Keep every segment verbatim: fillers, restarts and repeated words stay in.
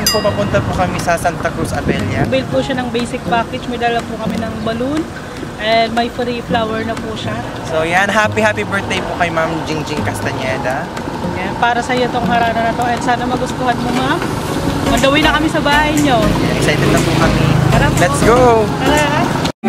po, papunta po kami sa Sta Cruz Abella. Build po siya ng basic package. May dala po kami ng balloon. And may free flower na po siya. So yan, happy happy birthday po kay Ma'am Jingjing Castañeda. Yan, para sa iyo tong harana na to. And sana magustuhan mo, ma'am. Magdawin na kami sa bahay nyo. Yan, excited na po kami. Tara po. Let's go! Tara!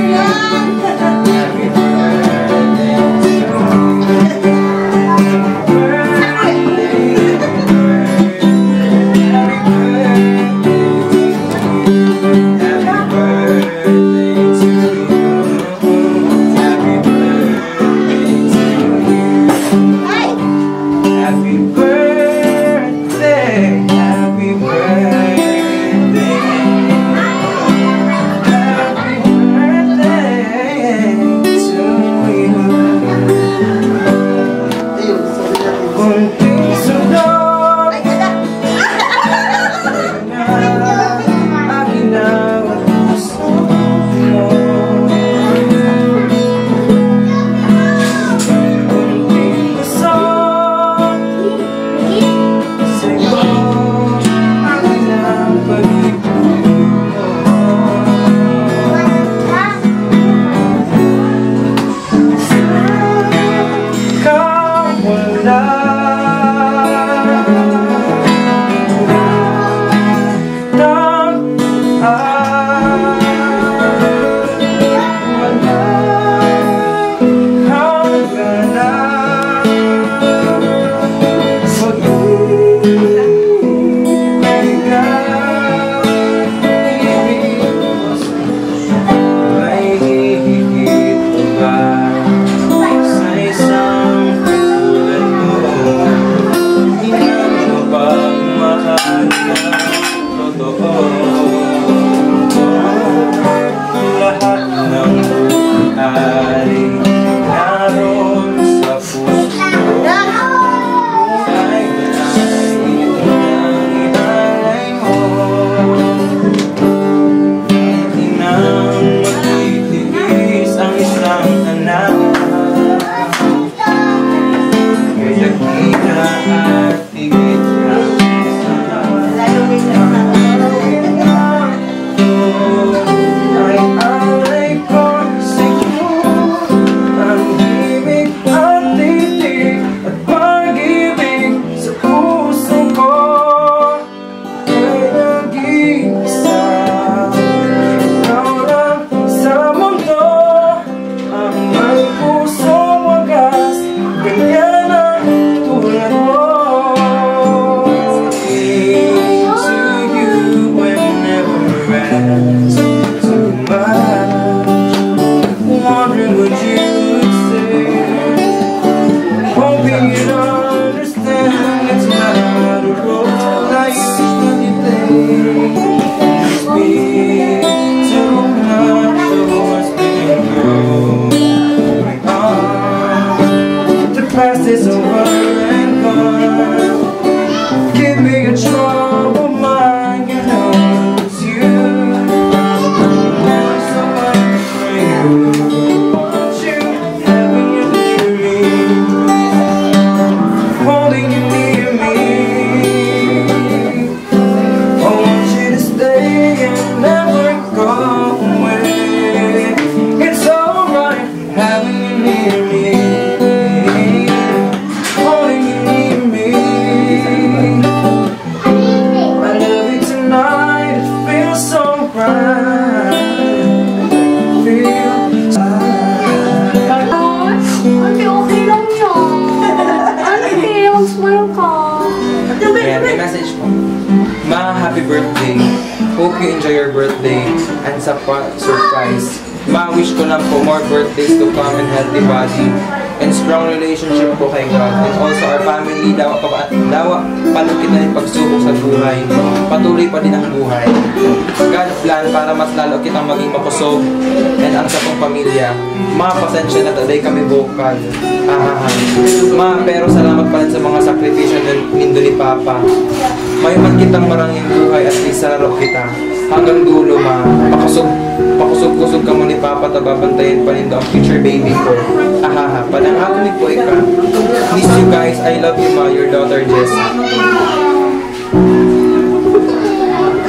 Happy birthday. Hope you enjoy your birthday. And sa surprise, ma-wish ko lang po more birthdays to come and healthy body and strong relationship po kay God. And also our family, dawa, dawa palugit na yung pagsubok sa buhay. Patuloy pa din ang buhay. God plan para mas lalo kitang maging makusog and ang sa pong pamilya. Ma, pasensya na taday kami vocal. Ah, ma, pero salamat pa rin sa mga sakripisyo ng nindo ni Papa. May man kitang maranging buhay at isarap kita. Hanggang dulo, ma, pakusog, pakusog-kusog ka mo ni Papa, tababantayin pa rin ang future baby ko. Ahaha, padang ako ni po ika. Miss you guys, I love you, ma, your daughter Jess.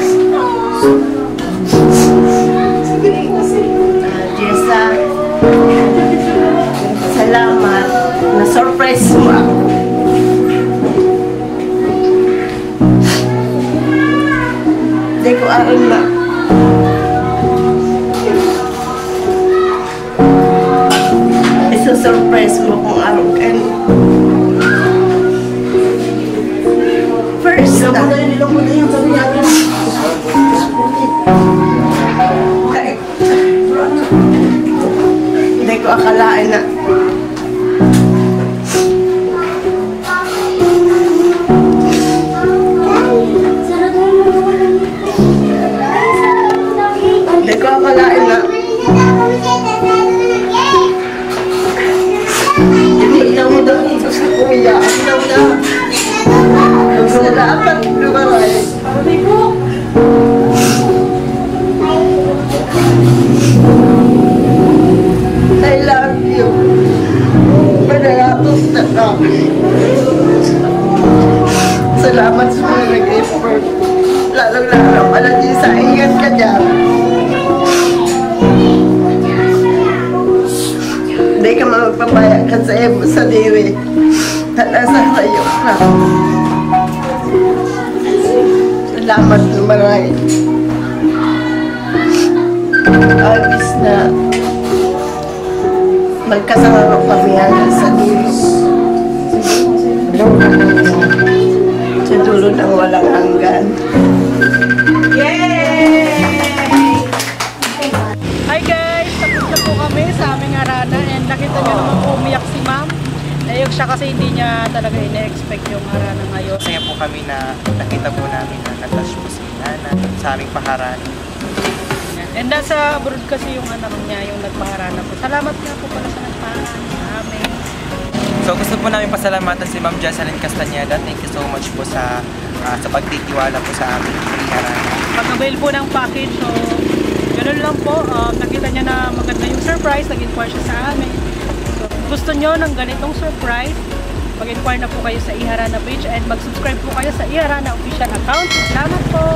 Hindi ko alam na. Isusurprise mo kung araw ka. First, ah. Hindi ko akalain na. Hindi ko akalain na. Iniiyaw mo daw ito sa kuya. Iniiyaw na. Gusto mo dapat lumaray. I love you. Manalatos na kami. Salamat sa mga nag-effort. Lalong-lalo pala di sa ingat ka dyan. Hindi ka magpapaya ka sa emo sa diri. Na nasa sayo ka. Salamat na maray. Agis na magkasama kami hanggang sa dulo. Sa dulo ng walang hanggan. Yay! Hi guys! Tapos na po kami sa aming harana and nakita nyo naman po umiyak si ma'am. Nayog siya kasi hindi niya talaga ina-expect yung harana ngayon. Masaya po kami na nakita po namin na natouch po si Nana sa aming paharana. And nasa abroad kasi yung anak niya, yung nagpaharana po. Salamat nga po pala sa nagpaharana sa amin. So gusto po namin pasalamatan si Ma'am Jessalyn Castañeda. Thank you so much po sa uh, sa pagtitiwala po sa aming harana. Pag-avail po ng package, so ganoon lang po. Um, nakita niya na maganda yung surprise, nag-inquire siya sa amin. So gusto nyo ng ganitong surprise, mag-inquire na po kayo sa iHarana page and mag-subscribe po kayo sa iHarana official account. Salamat po!